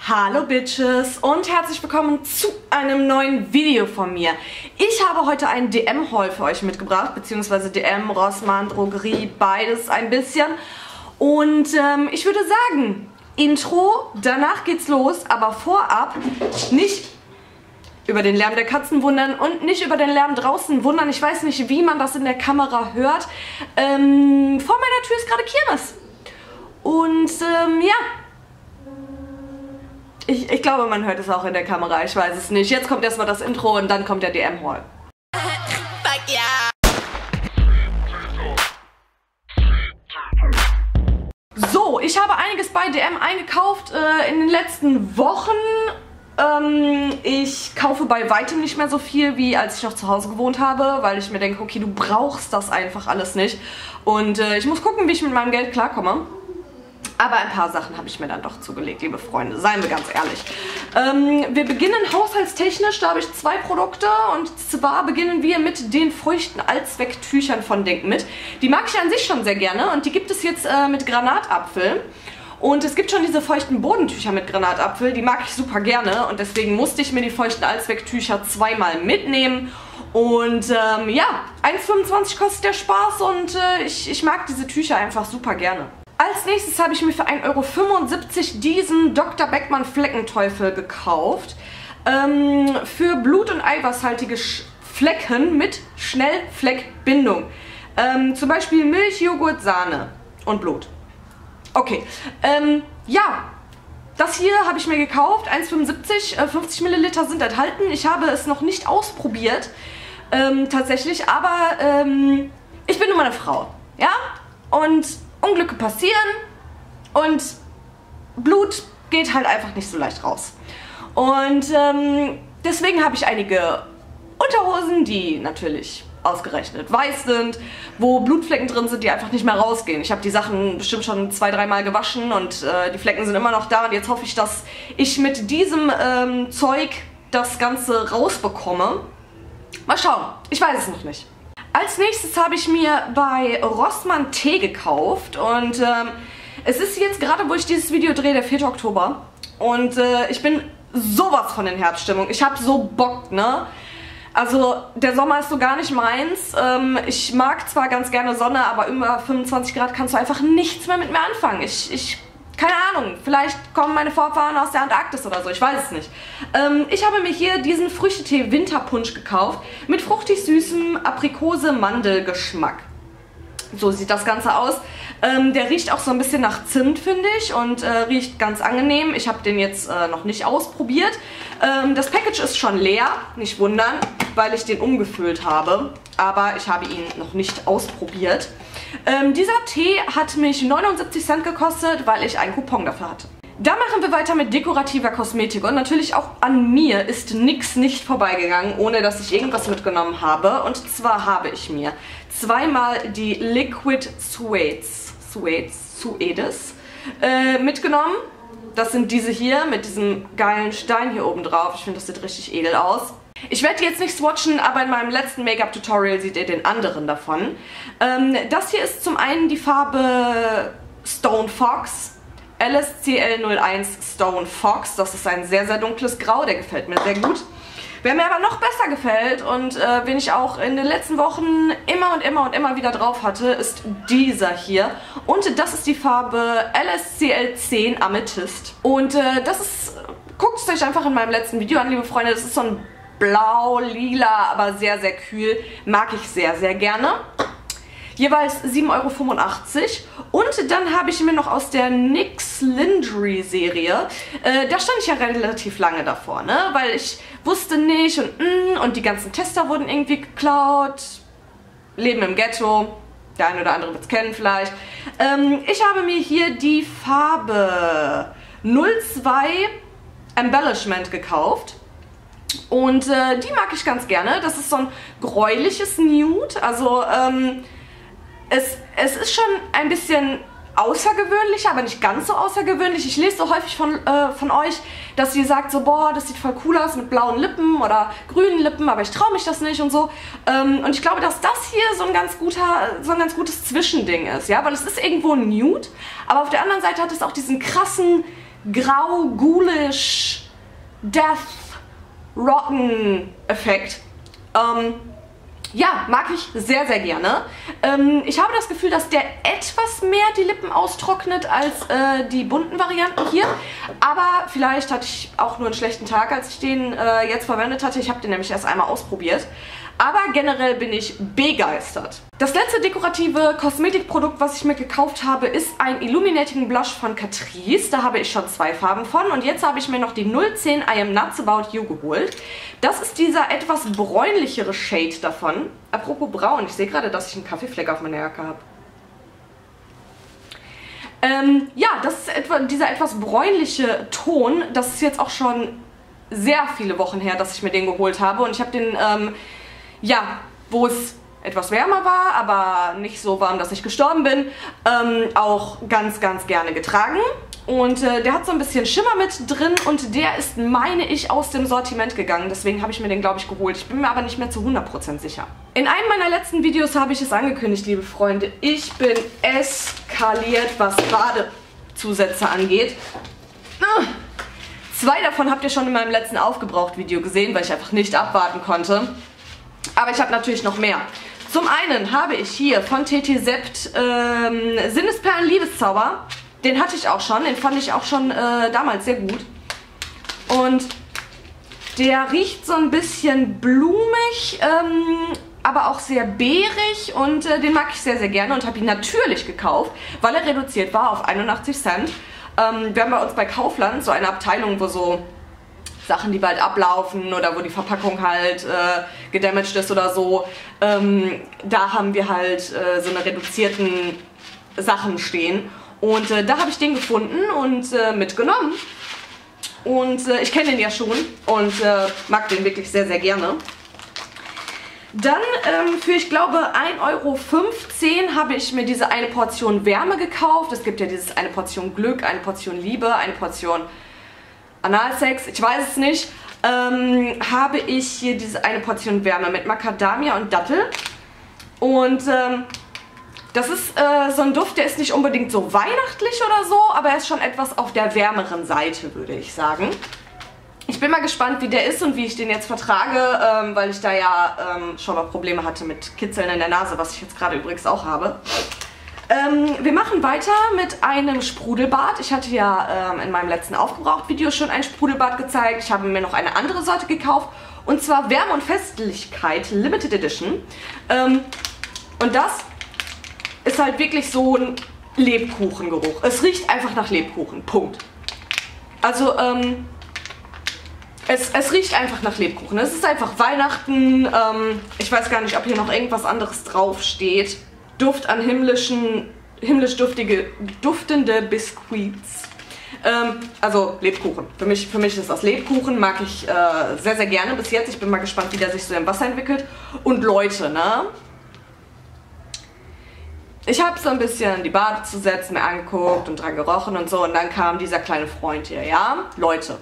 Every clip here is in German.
Hallo Bitches und herzlich willkommen zu einem neuen Video von mir. Ich habe heute einen DM-Haul für euch mitgebracht, beziehungsweise DM, Rossmann, Drogerie, beides ein bisschen. Und ich würde sagen, Intro, danach geht's los, aber vorab nicht über den Lärm der Katzen wundern und nicht über den Lärm draußen wundern. Ich weiß nicht, wie man das in der Kamera hört. Vor meiner Tür ist gerade Kirmes. Und ja, ich glaube, man hört es auch in der Kamera, ich weiß es nicht. Jetzt kommt erstmal das Intro und dann kommt der DM-Haul. Fuck yeah! So, ich habe einiges bei DM eingekauft in den letzten Wochen. Ich kaufe bei weitem nicht mehr so viel, wie als ich noch zu Hause gewohnt habe, weil ich mir denke, okay, du brauchst das einfach alles nicht. Und ich muss gucken, wie ich mit meinem Geld klarkomme. Aber ein paar Sachen habe ich mir dann doch zugelegt, liebe Freunde, seien wir ganz ehrlich. Wir beginnen haushaltstechnisch, da habe ich zwei Produkte, und zwar beginnen wir mit den feuchten Allzwecktüchern von Denk mit. Die mag ich an sich schon sehr gerne und die gibt es jetzt mit Granatapfel. Und es gibt schon diese feuchten Bodentücher mit Granatapfel, die mag ich super gerne und deswegen musste ich mir die feuchten Allzwecktücher zweimal mitnehmen. Und ja, 1,25 kostet der Spaß und ich mag diese Tücher einfach super gerne. Als nächstes habe ich mir für 1,75 € diesen Dr. Beckmann Fleckenteufel gekauft. Für blut- und eiweißhaltige Flecken mit Schnellfleckbindung. Zum Beispiel Milch, Joghurt, Sahne und Blut. Okay, ja, das hier habe ich mir gekauft, 1,75 €, 50 Milliliter sind enthalten. Ich habe es noch nicht ausprobiert, tatsächlich, aber ich bin nur mal eine Frau, ja, und Unglücke passieren und Blut geht halt einfach nicht so leicht raus. Und deswegen habe ich einige Unterhosen, die natürlich ausgerechnet weiß sind, wo Blutflecken drin sind, die einfach nicht mehr rausgehen. Ich habe die Sachen bestimmt schon 2-3 Mal gewaschen und die Flecken sind immer noch da. Und jetzt hoffe ich, dass ich mit diesem Zeug das Ganze rausbekomme. Mal schauen, ich weiß es noch nicht. Als nächstes habe ich mir bei Rossmann Tee gekauft und es ist jetzt gerade, wo ich dieses Video drehe, der 4. Oktober und ich bin sowas von in Herbststimmung. Ich habe so Bock, ne? Also der Sommer ist so gar nicht meins. Ich mag zwar ganz gerne Sonne, aber über 25 Grad kannst du einfach nichts mehr mit mir anfangen. Keine Ahnung, vielleicht kommen meine Vorfahren aus der Antarktis oder so, ich weiß es nicht. Ich habe mir hier diesen Früchtetee Winterpunsch gekauft mit fruchtig süßem Aprikose-Mandel-Geschmack. So sieht das Ganze aus. Der riecht auch so ein bisschen nach Zimt, finde ich, und riecht ganz angenehm. Ich habe den jetzt noch nicht ausprobiert. Das Package ist schon leer, nicht wundern, weil ich den umgefüllt habe, aber ich habe ihn noch nicht ausprobiert. Dieser Tee hat mich 79 Cent gekostet, weil ich einen Coupon dafür hatte. Dann machen wir weiter mit dekorativer Kosmetik und natürlich auch an mir ist nichts nicht vorbeigegangen, ohne dass ich irgendwas mitgenommen habe. Und zwar habe ich mir zweimal die Liquid Suedes mitgenommen. Das sind diese hier mit diesem geilen Stein hier oben drauf. Ich finde, das sieht richtig edel aus. Ich werde die jetzt nicht swatchen, aber in meinem letzten Make-up-Tutorial seht ihr den anderen davon. Das hier ist zum einen die Farbe Stone Fox, LSCL01 Stone Fox. Das ist ein sehr, sehr dunkles Grau, der gefällt mir sehr gut. Wer mir aber noch besser gefällt und wen ich auch in den letzten Wochen immer wieder drauf hatte, ist dieser hier. Und das ist die Farbe LSCL10 Amethyst. Und das ist, guckt es euch einfach in meinem letzten Video an, liebe Freunde, das ist so ein blau, lila, aber sehr, sehr kühl. Mag ich sehr, sehr gerne. Jeweils 7,85 €. Und dann habe ich mir noch aus der NYX Lingerie Serie, da stand ich ja relativ lange davor, ne? Weil ich wusste nicht und die ganzen Tester wurden irgendwie geklaut. Leben im Ghetto, der eine oder andere wird es kennen vielleicht. Ich habe mir hier die Farbe 02 Embellishment gekauft. Und die mag ich ganz gerne. Das ist so ein gräuliches Nude, also es ist schon ein bisschen außergewöhnlich, aber nicht ganz so außergewöhnlich. Ich lese so häufig von euch, dass ihr sagt so, boah, das sieht voll cool aus mit blauen Lippen oder grünen Lippen, aber ich traue mich das nicht und so. Und ich glaube, dass das hier so ein ganz gutes Zwischending ist, ja, weil es ist irgendwo ein Nude, aber auf der anderen Seite hat es auch diesen krassen grau, ghoulish, Death, Rotten Effekt. Ja, mag ich sehr, sehr gerne. Ich habe das Gefühl, dass der etwas mehr die Lippen austrocknet als die bunten Varianten hier. Aber vielleicht hatte ich auch nur einen schlechten Tag, als ich den jetzt verwendet hatte. Ich habe den nämlich erst einmal ausprobiert. Aber generell bin ich begeistert. Das letzte dekorative Kosmetikprodukt, was ich mir gekauft habe, ist ein Illuminating Blush von Catrice. Da habe ich schon 2 Farben von. Und jetzt habe ich mir noch die 010 I Am Nuts About You geholt. Das ist dieser etwas bräunlichere Shade davon. Apropos braun, ich sehe gerade, dass ich einen Kaffeefleck auf meiner Jacke habe. Ja, das ist dieser etwas bräunliche Ton. Das ist jetzt auch schon sehr viele Wochen her, dass ich mir den geholt habe. Und ich habe den, ja, wo es etwas wärmer war, aber nicht so warm, dass ich gestorben bin, auch ganz, ganz gerne getragen. Und der hat so ein bisschen Schimmer mit drin und der ist, meine ich, aus dem Sortiment gegangen. Deswegen habe ich mir den, glaube ich, geholt. Ich bin mir aber nicht mehr zu 100% sicher. In einem meiner letzten Videos habe ich es angekündigt, liebe Freunde. Ich bin eskaliert, was Badezusätze angeht. 2 davon habt ihr schon in meinem letzten Aufgebraucht-Video gesehen, weil ich einfach nicht abwarten konnte. Aber ich habe natürlich noch mehr. Zum einen habe ich hier von TT Sept Sinnesperlen Liebeszauber. Den hatte ich auch schon, den fand ich auch schon damals sehr gut. Und der riecht so ein bisschen blumig, aber auch sehr beerig und den mag ich sehr, sehr gerne und habe ihn natürlich gekauft, weil er reduziert war auf 81 Cent. Wir haben bei uns bei Kaufland so eine Abteilung, wo so Sachen, die bald ablaufen oder wo die Verpackung halt gedamaged ist oder so, da haben wir halt so eine reduzierten Sachen stehen. Und da habe ich den gefunden und mitgenommen. Und ich kenne den ja schon und mag den wirklich sehr, sehr gerne. Dann für, ich glaube, 1,15 € habe ich mir diese eine Portion Wärme gekauft. Es gibt ja dieses eine Portion Glück, eine Portion Liebe, eine Portion Analsex, ich weiß es nicht. Habe ich hier diese eine Portion Wärme mit Macadamia und Dattel. Und das ist so ein Duft, der ist nicht unbedingt so weihnachtlich oder so, aber er ist schon etwas auf der wärmeren Seite, würde ich sagen. Ich bin mal gespannt, wie der ist und wie ich den jetzt vertrage, weil ich da ja schon mal Probleme hatte mit Kitzeln in der Nase, was ich jetzt gerade übrigens auch habe. Wir machen weiter mit einem Sprudelbad. Ich hatte ja in meinem letzten Aufgebraucht-Video schon ein Sprudelbad gezeigt. Ich habe mir noch eine andere Sorte gekauft, und zwar Wärme und Festlichkeit Limited Edition. Und das ist halt wirklich so ein Lebkuchengeruch. Es riecht einfach nach Lebkuchen. Punkt. Also, es riecht einfach nach Lebkuchen. Es ist einfach Weihnachten. Ich weiß gar nicht, ob hier noch irgendwas anderes draufsteht. Duft an himmlisch duftende Biscuits. Also Lebkuchen. Für mich ist das Lebkuchen. Mag ich sehr, sehr gerne bis jetzt. Ich bin mal gespannt, wie der sich so im Wasser entwickelt. Und Leute, ne? Ich habe so ein bisschen die Badezusätze mir angeguckt und dran gerochen und so. Und dann kam dieser kleine Freund hier, ja? Leute.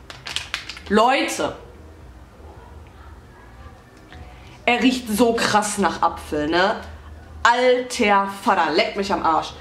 Er riecht so krass nach Apfel, ne? Alter Vater, leckt mich am Arsch.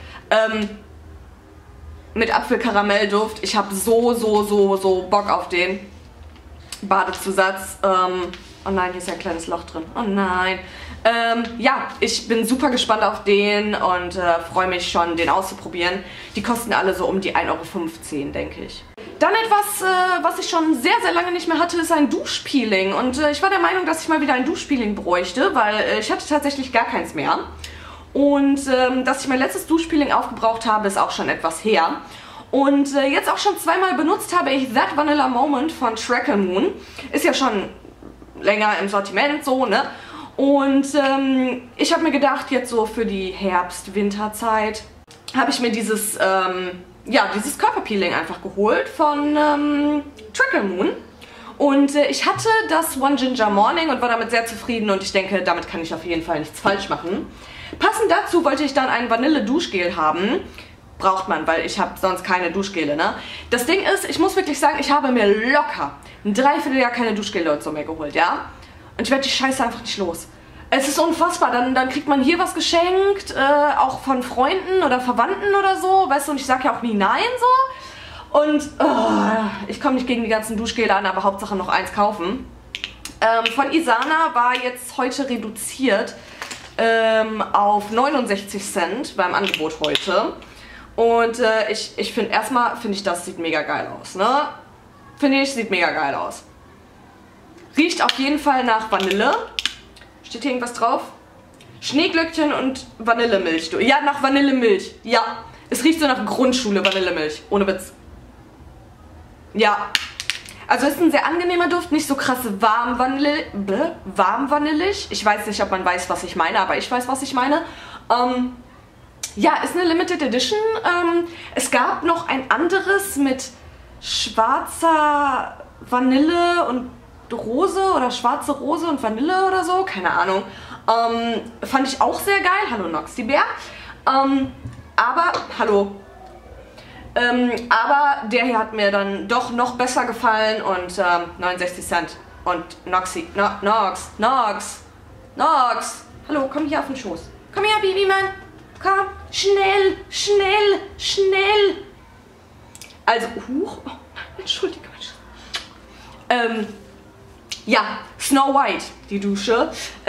Mit Apfelkaramellduft. Ich habe so Bock auf den Badezusatz. Oh nein, hier ist ja ein kleines Loch drin. Oh nein. Ja, ich bin super gespannt auf den und freue mich schon, den auszuprobieren. Die kosten alle so um die 1,15 €, denke ich. Dann etwas, was ich schon sehr, sehr lange nicht mehr hatte, ist ein Duschpeeling. Und ich war der Meinung, dass ich mal wieder ein Duschpeeling bräuchte, weil ich hatte tatsächlich gar keins mehr. Und dass ich mein letztes Duschpeeling aufgebraucht habe, ist auch schon etwas her. Und jetzt auch schon zweimal benutzt habe ich That Vanilla Moment von Tracker Moon. Ist ja schon länger im Sortiment so, ne? Und ich habe mir gedacht, jetzt so für die Herbst-Winterzeit habe ich mir dieses, ja, dieses Körperpeeling einfach geholt von Tracker Moon. Und ich hatte das One Ginger Morning und war damit sehr zufrieden und ich denke, damit kann ich auf jeden Fall nichts falsch machen. Passend dazu wollte ich dann ein Vanille-Duschgel haben. Braucht man, weil ich habe sonst keine Duschgele, ne? Das Ding ist, ich muss wirklich sagen, ich habe mir locker ein Dreivierteljahr keine Duschgele zu mir geholt, ja? Und ich werde die Scheiße einfach nicht los. Es ist unfassbar, dann kriegt man hier was geschenkt, auch von Freunden oder Verwandten oder so, weißt du, und ich sage ja auch nie nein so. Und ich komme nicht gegen die ganzen Duschgele an, aber Hauptsache noch eins kaufen. Von Isana war jetzt heute reduziert auf 69 Cent beim Angebot heute. Und ich finde, erstmal finde ich, das sieht mega geil aus, ne? Finde ich, sieht mega geil aus. Riecht auf jeden Fall nach Vanille. Steht hier irgendwas drauf? Schneeglöckchen und Vanillemilch. Ja, nach Vanillemilch. Ja, es riecht so nach Grundschule Vanillemilch. Ohne Witz. Ja. Also ist ein sehr angenehmer Duft, nicht so krass warm vanillig. Ich weiß nicht, ob man weiß, was ich meine, aber ich weiß, was ich meine. Ja, ist eine Limited Edition. Es gab noch ein anderes mit schwarzer Vanille und Rose oder schwarze Rose und Vanille oder so, keine Ahnung. Fand ich auch sehr geil. Hallo Noxy Bär. Aber, hallo. Aber der hier hat mir dann doch noch besser gefallen und 69 Cent. Und Noxy, Nox. Hallo, komm hier auf den Schoß. Komm her, Babymann. Komm, schnell. Also, huch. Oh, entschuldige. Ja, Snow White, die Dusche.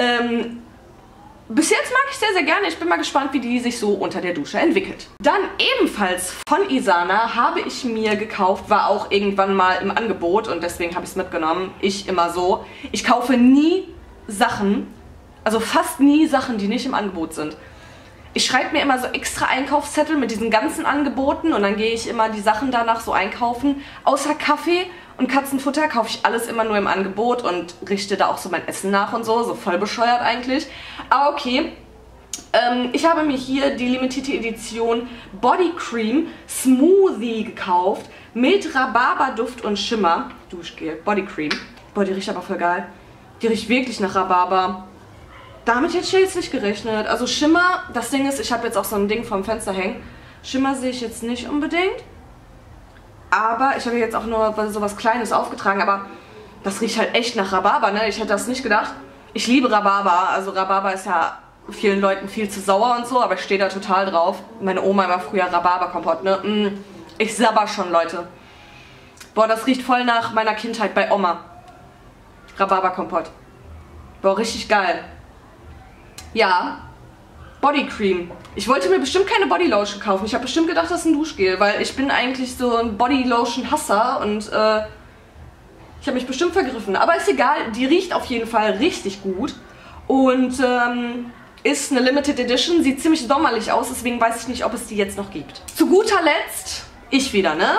Bis jetzt mag ich sehr, sehr gerne. Ich bin mal gespannt, wie die sich so unter der Dusche entwickelt. Dann ebenfalls von Isana habe ich mir gekauft, war auch irgendwann mal im Angebot und deswegen habe ich es mitgenommen. Ich immer so. Ich kaufe nie Sachen, also fast nie Sachen, die nicht im Angebot sind. Ich schreibe mir immer so extra Einkaufszettel mit diesen ganzen Angeboten und dann gehe ich immer die Sachen danach so einkaufen. Außer Kaffee und Katzenfutter kaufe ich alles immer nur im Angebot und richte da auch so mein Essen nach und so voll bescheuert eigentlich. Aber okay, ich habe mir hier die limitierte Edition Body Cream Smoothie gekauft mit Rhabarberduft und Schimmer. Duschgel, Body Cream. Boah, die riecht aber voll geil. Die riecht wirklich nach Rhabarber. Damit hätte ich jetzt nicht gerechnet. Also Schimmer, das Ding ist, ich habe jetzt auch so ein Ding vom Fenster hängen. Schimmer sehe ich jetzt nicht unbedingt. Aber ich habe jetzt auch nur so was Kleines aufgetragen, aber das riecht halt echt nach Rhabarber, ne? Ich hätte das nicht gedacht. Ich liebe Rhabarber, also Rhabarber ist ja vielen Leuten viel zu sauer und so, aber ich stehe da total drauf. Meine Oma war früher Rhabarberkompott, ne? Ich sabber schon, Leute. Boah, das riecht voll nach meiner Kindheit bei Oma. Rhabarberkompott. Boah, richtig geil. Ja, Bodycream. Ich wollte mir bestimmt keine Bodylotion kaufen. Ich habe bestimmt gedacht, das ist ein Duschgel, weil ich bin eigentlich so ein Bodylotion-Hasser und ich habe mich bestimmt vergriffen. Aber ist egal, die riecht auf jeden Fall richtig gut und ist eine Limited Edition, sieht ziemlich sommerlich aus, deswegen weiß ich nicht, ob es die jetzt noch gibt. Zu guter Letzt, ich wieder, ne?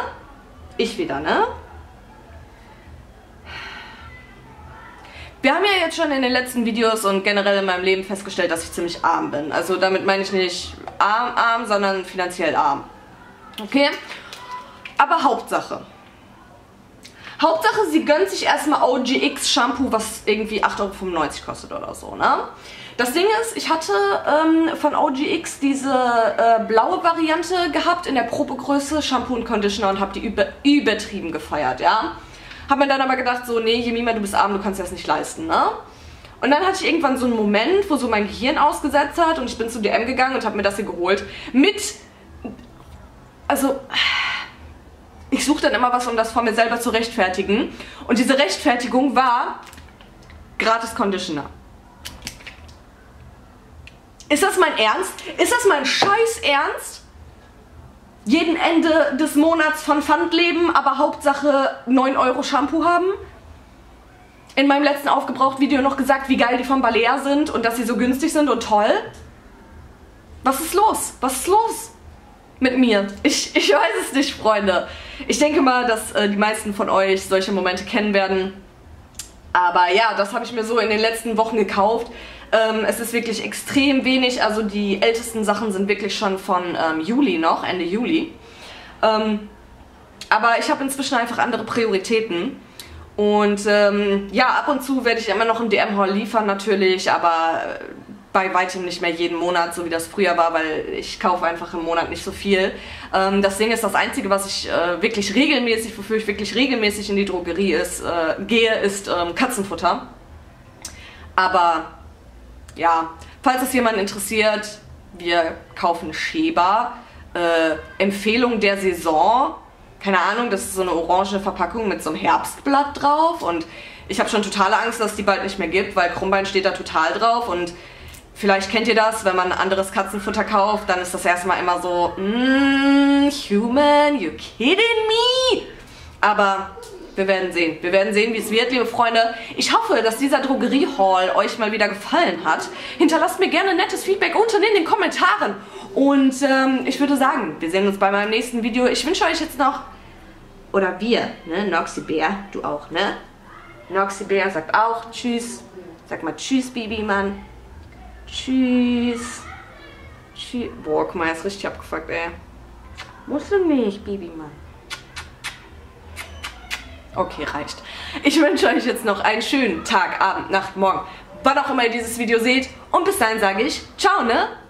Wir haben ja jetzt schon in den letzten Videos und generell in meinem Leben festgestellt, dass ich ziemlich arm bin. Also damit meine ich nicht arm, sondern finanziell arm. Okay? Aber Hauptsache, sie gönnt sich erstmal OGX Shampoo, was irgendwie 8,95 € kostet oder so, ne? Das Ding ist, ich hatte von OGX diese blaue Variante gehabt in der Probegröße, Shampoo und Conditioner und habe die übertrieben gefeiert, ja? Hab mir dann aber gedacht, so, nee, Jemima, du bist arm, du kannst dir das nicht leisten, ne? Und dann hatte ich irgendwann so einen Moment, wo so mein Gehirn ausgesetzt hat und ich bin zu DM gegangen und habe mir das hier geholt. Also, ich suche dann immer was, um das vor mir selber zu rechtfertigen. Und diese Rechtfertigung war gratis Conditioner. Ist das mein Ernst? Ist das mein scheiß Ernst? Jeden Ende des Monats von Pfand leben, aber Hauptsache 9 € Shampoo haben? In meinem letzten Aufgebraucht-Video noch gesagt, wie geil die von Balea sind und dass sie so günstig sind und toll. Was ist los? Was ist los mit mir? Ich weiß es nicht, Freunde. Ich denke mal, dass die meisten von euch solche Momente kennen werden. Aber ja, das habe ich mir so in den letzten Wochen gekauft. Es ist wirklich extrem wenig, also die ältesten Sachen sind wirklich schon von Juli noch, Ende Juli. Aber ich habe inzwischen einfach andere Prioritäten. Und ja, ab und zu werde ich immer noch im DM-Haul liefern natürlich, aber bei weitem nicht mehr jeden Monat, so wie das früher war, weil ich kaufe einfach im Monat nicht so viel. Das Ding ist, das Einzige, was ich wirklich regelmäßig, wofür ich wirklich regelmäßig in die Drogerie gehe, ist Katzenfutter. Aber ja, falls es jemanden interessiert, wir kaufen Sheba. Empfehlung der Saison, keine Ahnung, das ist so eine orange Verpackung mit so einem Herbstblatt drauf und ich habe schon totale Angst, dass es die bald nicht mehr gibt, weil Krummbein steht da total drauf und vielleicht kennt ihr das, wenn man anderes Katzenfutter kauft, dann ist das erstmal immer so, human, you kidding me? Aber wir werden sehen. Wir werden sehen, wie es wird, liebe Freunde. Ich hoffe, dass dieser Drogerie-Haul euch mal wieder gefallen hat. Hinterlasst mir gerne nettes Feedback unten in den Kommentaren. Und ich würde sagen, wir sehen uns bei meinem nächsten Video. Ich wünsche euch jetzt noch, oder wir, ne, Noxy Bär, du auch, ne? Noxy Bär sagt auch Tschüss. Sag mal Tschüss, Babymann. Tschüss. Tschüss. Boah, guck mal, er ist richtig abgefuckt, ey. Musst du nicht, Babymann. Okay, reicht. Ich wünsche euch jetzt noch einen schönen Tag, Abend, Nacht, Morgen, wann auch immer ihr dieses Video seht. Und bis dahin sage ich, ciao, ne?